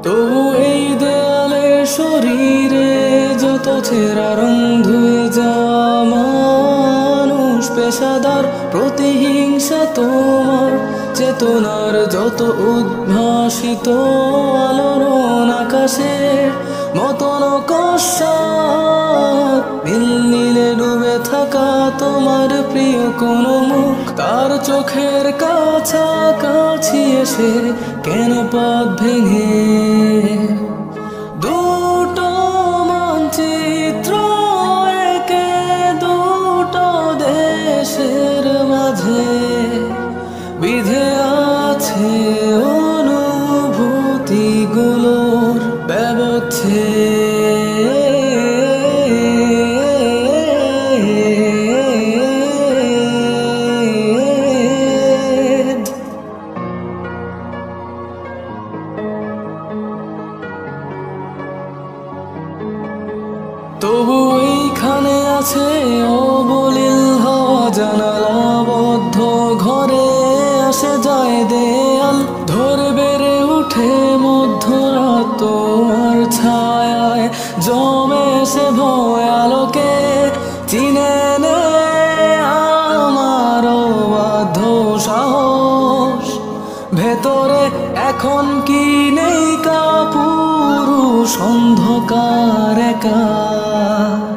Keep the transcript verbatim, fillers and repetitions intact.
তবু এই দেয়ালে শরীরে যত ছেঁড়া রং ধুয়ে যাওয়া মানুষ পেশাদার প্রতিহিংসা তোমার চেতনার যত উদ্ভাসিত আলোড়ন আকাশের মতন কষাত নীল নীলে ডুবে থাকা তোমার প্রিয় কোন মুখ তার চোখের কাছাকাছি এসে কেন পথ ভেঙে দুটো মানচিত্র একে দুটো দেশের মাঝে বিধে আছে অনুভূতিগুলোর ব্যবচ্ছেদ। তবু এইখানে আছে অবলীল হওয়া জানালাবদ্ধ ঘরে আসে যায় দেয়াল ধরে বেড়ে উঠে মধ্যরাত তোমার ছায়ায় জমে সে ভয় আলোকে চিনে নে আমার বাধ্য সাহস ভেতরে এখন কি নেই কাপুরুষ অন্ধকার একা।